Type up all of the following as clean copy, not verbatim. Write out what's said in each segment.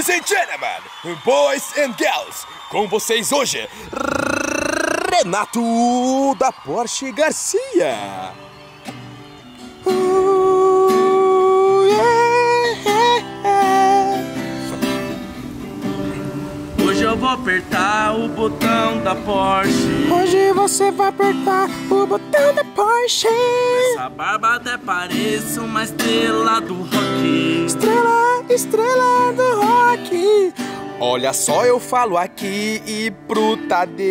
Ladies and gentlemen, boys and girls, com vocês hoje, Renato da Porsche Garcia. Hoje eu vou apertar o botão da Porsche. Hoje você vai apertar o botão da Porsche. Essa barba até parece uma estrela do rock. Estrela do rock. Olha só, eu falo aqui e pro Tadeu.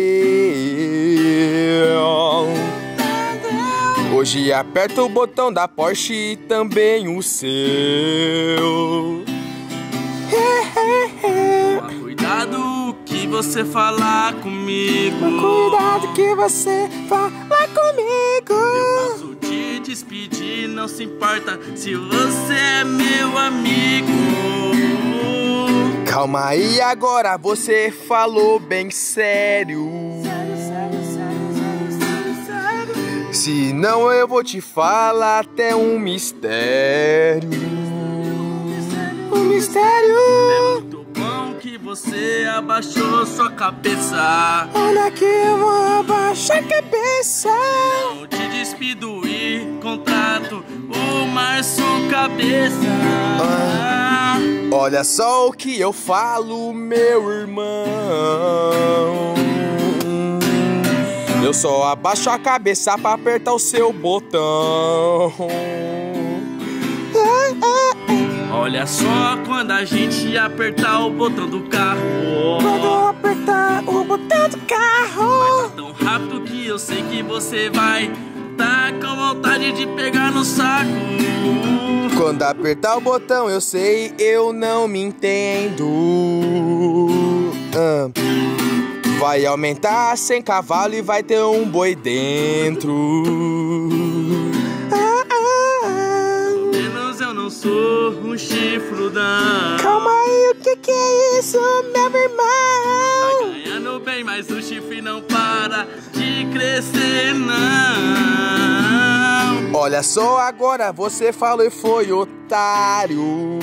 Hoje aperta o botão da Porsche e também o seu. Cuidado que você falar comigo. Cuidado que você fala comigo. Eu posso te despedir, não se importa se você é meu amigo. Calma aí, agora você falou bem sério. Se não eu vou te falar até um mistério. Um mistério. É muito bom que você abaixou sua cabeça. Olha que eu vou abaixar a cabeça. Não te despido e contrato o Márcio Cabeça. Olha só o que eu falo, meu irmão. Eu só abaixo a cabeça pra apertar o seu botão. Olha só quando a gente apertar o botão do carro. Quando eu apertar o botão do carro, vai tá tão rápido que eu sei que você vai tá com vontade de pegar no saco. Quando apertar o botão eu sei, eu não me entendo. Vai aumentar 100 cavalos e vai ter um boi dentro. Menos eu não sou um chifrudão. calma aí, o que é isso, meu irmão? Tá ganhando bem, mas o chifre não para de crescer, não. Olha só, agora você falou e foi otário.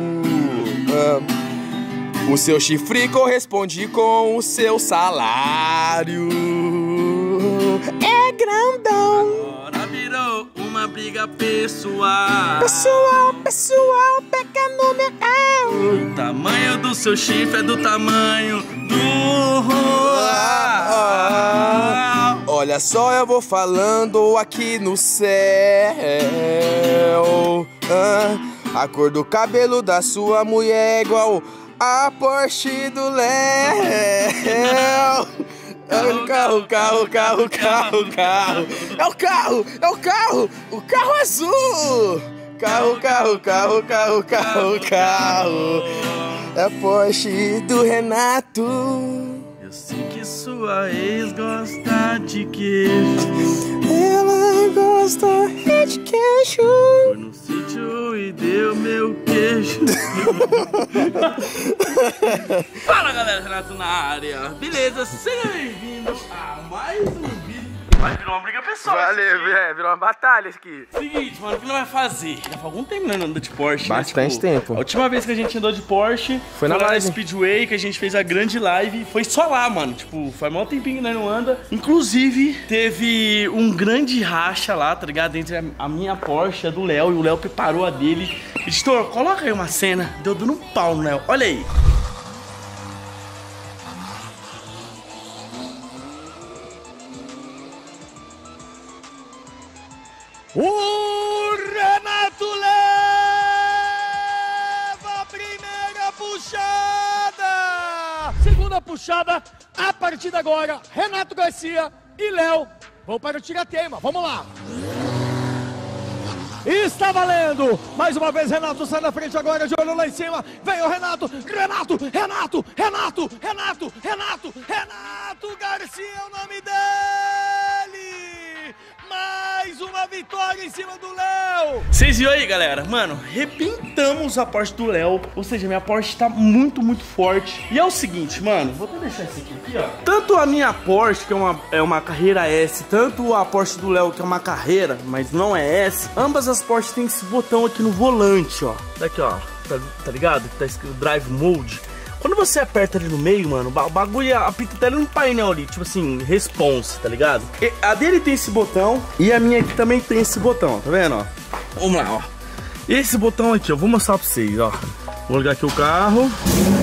O seu chifre corresponde com o seu salário. É grandão. Agora virou uma briga pessoal. Pessoal, pega no meu O tamanho do seu chifre é do tamanho do Olha só, eu vou falando aqui no céu. A cor do cabelo da sua mulher é igual a Porsche do Léo. Carro. É o carro azul. Carro. É a Porsche do Renato. Eu sei que sua ex gosta de queijo. Ela gosta de queijo. Foi no sítio e deu meu queijo. Fala galera, Renato na área. Beleza, seja bem-vindo a mais um vídeo. Vai virar uma briga pessoal. Valeu, virou uma batalha aqui. Seguinte, mano, o que nós vai fazer? Já faz algum tempo nós andando de Porsche. Bastante tempo. A última vez que a gente andou de Porsche foi na lá live. Speedway, que a gente fez a grande live. Foi só lá, mano. Tipo, faz mó tempinho que nós não anda. Inclusive, teve um grande racha lá, tá ligado? Entre a minha Porsche e a do Léo. E o Léo preparou a dele. Editor, coloca aí uma cena. Deu dando um pau no Léo. Olha aí. O Renato leva a primeira puxada. Segunda puxada, a partir de agora, Renato Garcia e Léo vão para o tirateima. Vamos lá. Está valendo! Mais uma vez, Renato sai na frente agora, de olho lá em cima. Vem o Renato! Renato Garcia é o nome dele! Mais uma vitória em cima do Léo! Vocês viram aí, galera? Mano, arrebentamos a Porsche do Léo. Ou seja, minha Porsche tá muito forte. E é o seguinte, mano, vou até deixar esse aqui, ó. Tanto a minha Porsche, que é uma carreira S, tanto a Porsche do Léo, que é uma carreira, mas não é S. Ambas as Porsche têm esse botão aqui no volante, ó. Daqui, ó. tá ligado? Que tá escrito Drive Mode. Quando você aperta ali no meio, mano, o bagulho apita até no painel ali, tipo assim, response, tá ligado? E a dele tem esse botão e a minha aqui também tem esse botão, ó, tá vendo, ó? Vamos lá, ó. Esse botão aqui, ó, vou mostrar pra vocês, ó. Vou ligar aqui o carro.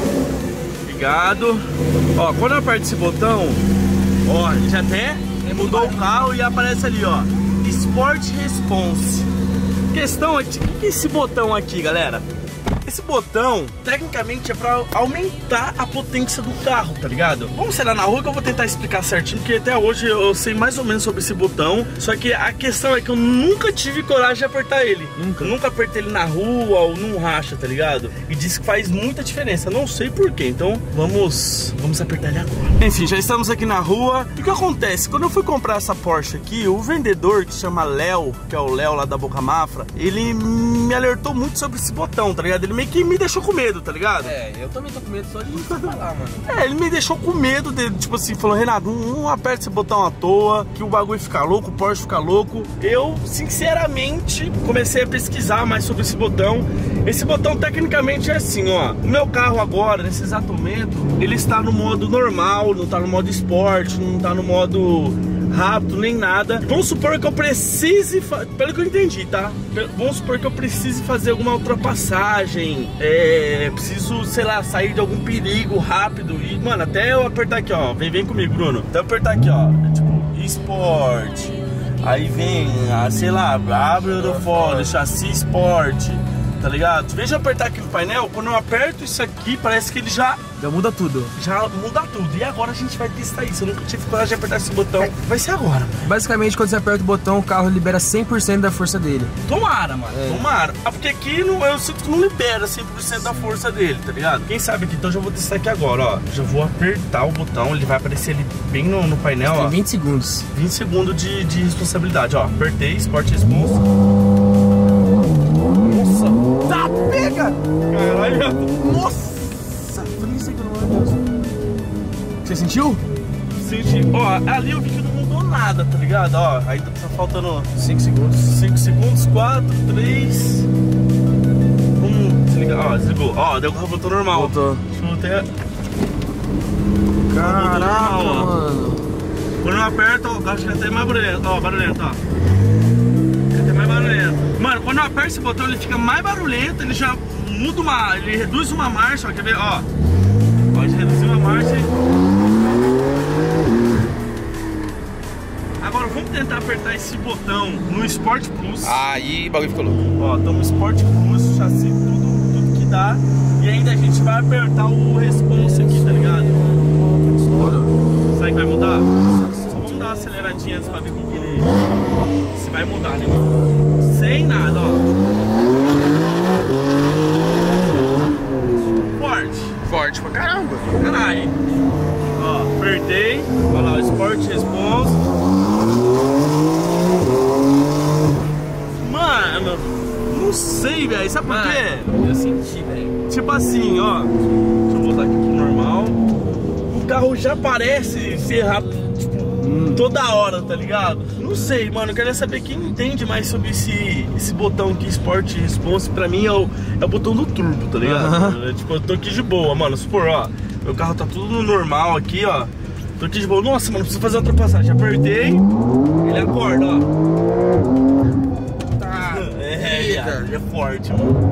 Ligado. Ó, quando eu aperto esse botão, ó, ele já até mudou o carro e aparece ali, ó, Sport Response. A questão é, o que é esse botão aqui, galera? Esse botão, tecnicamente, é pra aumentar a potência do carro, tá ligado? Vamos sair lá na rua que eu vou tentar explicar certinho, porque até hoje eu sei mais ou menos sobre esse botão. Só que a questão é que eu nunca tive coragem de apertar ele. Nunca apertei ele na rua ou num racha, tá ligado? E diz que faz muita diferença, não sei porquê. Então, vamos apertar ele agora. Enfim, já estamos aqui na rua. E o que acontece? Quando eu fui comprar essa Porsche aqui, o vendedor, que se chama Léo, que é o Léo lá da Boca Mafra, ele me alertou muito sobre esse botão, tá ligado? Ele meio que me deixou com medo, tá ligado? É, eu também tô com medo só de você falar, mano. É, ele me deixou com medo de, tipo assim, falou, Renato, não aperta esse botão à toa, que o bagulho fica louco, o Porsche fica louco. Eu, sinceramente, comecei a pesquisar mais sobre esse botão. Esse botão, tecnicamente, é assim, ó. O meu carro agora, nesse exato momento, ele está no modo normal, não tá no modo esporte, não tá no modo rápido, nem nada. Vamos supor que eu precise, pelo que eu entendi, tá? Vamos supor que eu precise fazer alguma ultrapassagem, preciso, sei lá, sair de algum perigo rápido. E, mano, até eu apertar aqui, ó, vem comigo, Bruno. Até eu apertar aqui, ó, tipo, esporte. Aí vem, sei lá, abre o aerofólio, chassi esporte, tá ligado? Veja eu apertar aqui no painel, quando eu aperto isso aqui, parece que ele já muda tudo. Já muda tudo. E agora a gente vai testar isso. Eu nunca tive coragem de apertar esse botão. Vai ser agora, mano. Basicamente, quando você aperta o botão, o carro libera 100% da força dele. Tomara, mano. Tomara. Porque aqui eu sinto que não libera 100% da força dele, tá ligado? Quem sabe aqui, então eu já vou testar aqui agora, ó. Já vou apertar o botão, ele vai aparecer ali bem no painel, ó. Tem 20 segundos. 20 segundos de responsabilidade, ó. Apertei, Sport Response. Nossa! Tá, pega! Caralho! Nossa! Você sentiu? Senti. Ó, ali eu vi que não mudou nada, tá ligado? Ó, aí tá faltando 5 segundos. 5 segundos, 4, 3. Desligar. Ó, desligou. Ó, deu o carro voltou normal. Voltou. Deixa eu até. Caraca, mano. Quando eu aperto, o carro fica até mais barulhento. Ó, barulhento, ó. Fica até mais barulhento. Mano, quando eu aperto esse botão, ele fica mais barulhento, ele já muda ele reduz uma marcha, ó, quer ver? Ó. Pode reduzir uma marcha. Agora vamos tentar apertar esse botão no Sport Plus. Aí o bagulho ficou louco. Ó, estamos no Sport Plus, chassi, tudo que dá. E ainda a gente vai apertar o response aqui, tá ligado? Será que vai mudar? Só vamos dar uma aceleradinha antes pra ver como que ele... se vai mudar, né, mano? Sem nada, ó. Forte pra caramba. Caralho. Ó, apertei. Olha lá, o Sport Response. Mano, não sei, velho. Sabe por quê? Eu senti, velho. Tipo assim, ó. Deixa eu voltar aqui pro normal. O carro já parece ser rápido, tipo, toda hora, tá ligado? Não sei, mano. Eu quero saber quem entende mais sobre esse botão aqui, Sport Response. Pra mim é o botão do turbo, tá ligado? Tipo, eu tô aqui de boa, mano. Supor, ó. Meu carro tá tudo no normal aqui, ó. Tô aqui de boa. Nossa, mano, preciso fazer outra passagem. Apertei, ele acorda, ó. Tá. Ele é forte, mano.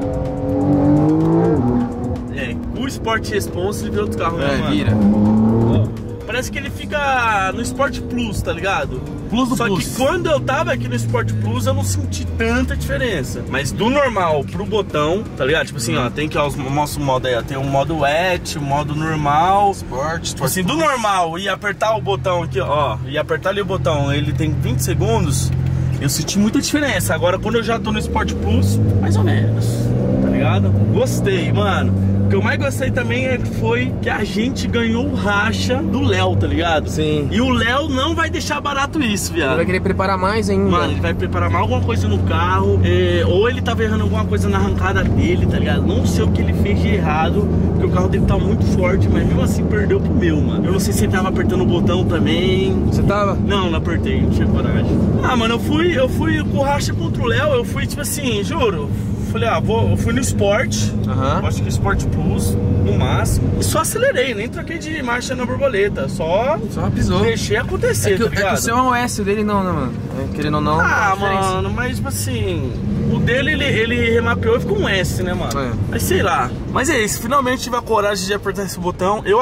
O Sport Response ele vira outro carro, né, mano? Vira. Ó. Parece que ele fica no Sport Plus, tá ligado? Só que quando eu tava aqui no Sport Plus eu não senti tanta diferença. Mas do normal pro botão, tá ligado? Tipo assim, ó, tem que, ó, mostra o modo aí, ó. Tem o modo wet, o modo normal. Sport assim, do normal e apertar o botão aqui, ó. E apertar ali o botão, ele tem 20 segundos. Eu senti muita diferença. Agora quando eu já tô no Sport Plus, mais ou menos, tá ligado? Gostei, mano. O que eu mais gostei também foi que a gente ganhou o racha do Léo, tá ligado? Sim. E o Léo não vai deixar barato isso, viado. Ele vai querer preparar mais ainda. Mano, ele vai preparar mais alguma coisa no carro, ou ele tava errando alguma coisa na arrancada dele, tá ligado? Não sei o que ele fez de errado, porque o carro dele tá muito forte, mas mesmo assim perdeu pro meu, mano. Eu não sei se ele tava apertando o botão também. Você tava? Não, não apertei, não tinha coragem. Ah, mano, eu fui com o racha contra o Léo, eu fui tipo assim, juro. falei, eu fui no Sport, acho que Sport Plus, no máximo, e só acelerei, nem troquei de marcha na borboleta, só pisou. Deixei acontecer, é que o seu é um S, o dele não, né, mano? Querendo ou não. Mano, mas tipo assim, o dele ele remapeou e ficou um S, né, mano? Mas sei lá. Mas é isso, finalmente tive a coragem de apertar esse botão. Eu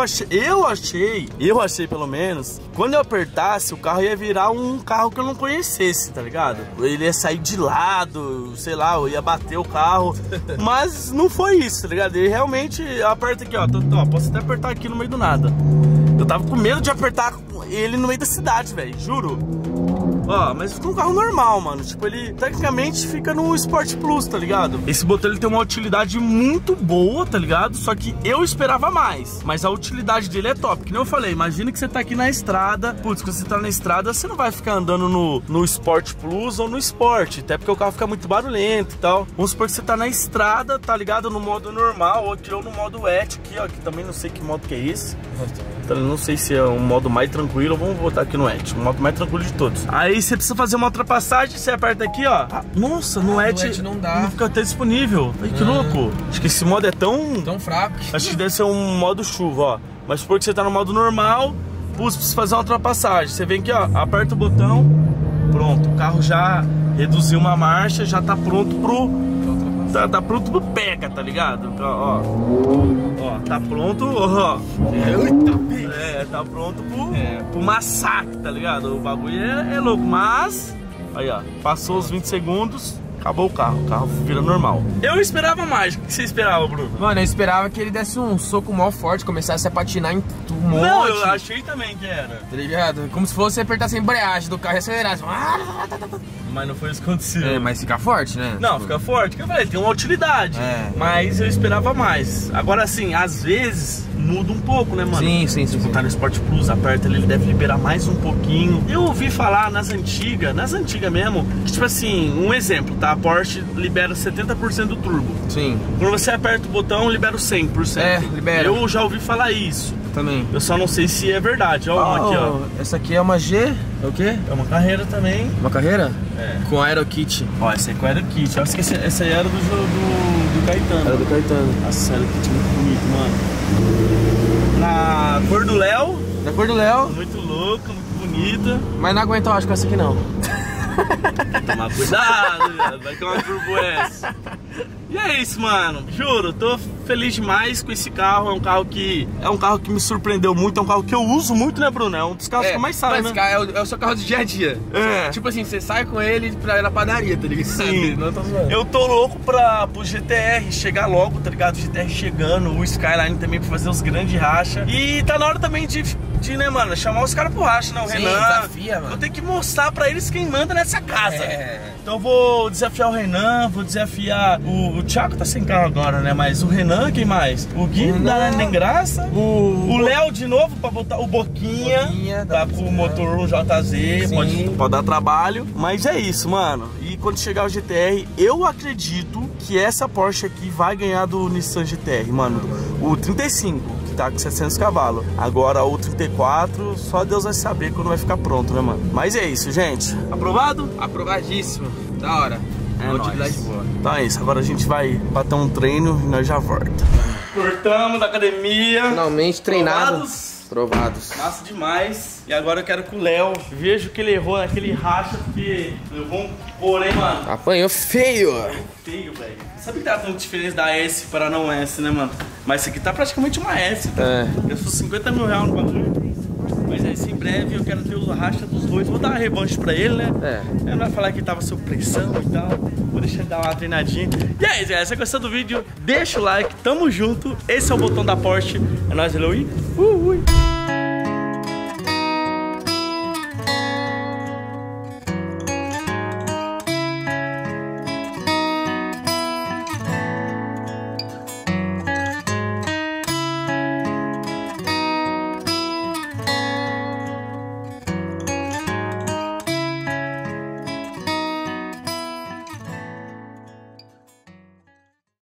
achei pelo menos, quando eu apertasse, o carro ia virar um carro que eu não conhecesse, tá ligado? Ele ia sair de lado, sei lá, eu ia bater o carro. Mas não foi isso, tá ligado? Ele realmente aperta aqui, ó. Posso até apertar aqui no meio do nada. Eu tava com medo de apertar ele no meio da cidade, velho, juro. Ó, mas fica um carro normal, mano. Tipo, ele tecnicamente fica no Sport Plus, tá ligado? Esse botão ele tem uma utilidade muito boa, tá ligado? Só que eu esperava mais. Mas a utilidade dele é top. Que nem eu falei, imagina que você tá aqui na estrada. Putz, quando você tá na estrada, você não vai ficar andando no Sport Plus ou no Sport. Até porque o carro fica muito barulhento e tal. Vamos supor que você tá na estrada, tá ligado? No modo normal, ou no modo ET aqui, ó. Que também não sei que modo que é esse. Então, não sei se é um modo mais tranquilo. Vamos botar aqui no ET, o modo mais tranquilo de todos. Aí você precisa fazer uma ultrapassagem, você aperta aqui, ó. Nossa, no ET não dá. Não fica até disponível. Ai, que louco. Acho que esse modo é tão fraco. Acho que deve ser um modo chuva, ó. Mas porque você tá no modo normal, precisa fazer uma ultrapassagem. Você vem aqui, ó, aperta o botão. Pronto, o carro já reduziu uma marcha, já tá pronto pro... Tá pronto pro pega, tá ligado? Ó, tá pronto, ó. Tá pronto pro massacre, tá ligado? O bagulho é louco, mas... Aí, ó, passou os 20 segundos, acabou o carro vira normal. Eu esperava mais, o que você esperava, Bruno? Mano, eu esperava que ele desse um soco mó forte, começasse a patinar em um monte. Não, eu achei também que era. Tá ligado? Como se fosse apertasse a embreagem do carro e acelerasse. Mas não foi isso que aconteceu. Mas fica forte, né? Não, fica forte, que eu falei, tem uma utilidade. Mas eu esperava mais. Agora, assim, às vezes muda um pouco, né, mano? Sim. Tipo, tá no Sport Plus, aperta ele deve liberar mais um pouquinho. Eu ouvi falar nas antigas mesmo, que tipo assim, um exemplo, tá? A Porsche libera 70% do turbo. Sim. Quando você aperta o botão, libera o 100%. Libera. Eu já ouvi falar isso. Também. Eu só não sei se é verdade. Ó, uma aqui, ó. Essa aqui é uma G, é o quê? É uma carreira também. Uma carreira? É. Com Aerokit. Ó, essa é com Aerokit. Eu acho que essa aí era do Caetano. Era do Caetano. Nossa, Aerokit é muito bonito, mano. Na cor do Léo. Na cor do Léo. Muito louca, muito bonita. Mas não aguento, eu acho, com essa aqui não. Tomar cuidado, vai ter uma Turbo S. E é isso, mano. Juro, tô feliz demais com esse carro. É um carro que me surpreendeu muito. É um carro que eu uso muito, né, Bruno? É um dos carros que eu mais saio, né? Esse carro é o seu carro do dia a dia. Tipo assim, você sai com ele pra ir na padaria, tá ligado? Sim. Não tô zoando. Eu tô louco pro GTR chegar logo, tá ligado? O GTR chegando, o Skyline também pra fazer os grandes racha. E tá na hora também de né, mano, chamar os caras pro racha, né? O Renan. Desafia, mano. Vou ter que mostrar pra eles quem manda nessa casa. Então eu vou desafiar o Renan, vou desafiar o Thiago, tá sem carro agora, né? Mas o Renan, quem mais? O Gui, não dá nem graça. O Léo de novo pra botar o Boquinha tá com o motor 1JZ, pode dar trabalho. Mas é isso, mano. E quando chegar o GTR, eu acredito que essa Porsche aqui vai ganhar do Nissan GTR, mano. O 35. Tá com 700 cavalos. Agora o 34, só Deus vai saber quando vai ficar pronto, né, mano? Mas é isso, gente. Aprovado? Aprovadíssimo. Da hora. É uma utilidade boa. Então é isso, agora a gente vai bater um treino e nós já volta. Cortamos da academia. Finalmente treinado. Provados. Massa demais. E agora eu quero que o Léo, vejo que ele errou naquele racha, porque eu vou pôr, hein, mano? Apanhou feio. Feio, velho. Sabe que tá tão diferente da S para não S, né, mano? Mas isso aqui tá praticamente uma S, tá? Eu sou 50 mil reais no bagulho. Mas é isso, em breve eu quero ter os racha dos dois. Vou dar uma revanche pra ele, né? Ele não vai falar que tava sob pressão e tal. Vou deixar ele dar uma treinadinha. E é isso, galera. Se você gostou do vídeo, deixa o like. Tamo junto. Esse é o botão da Porsche. É nóis, hello e fui!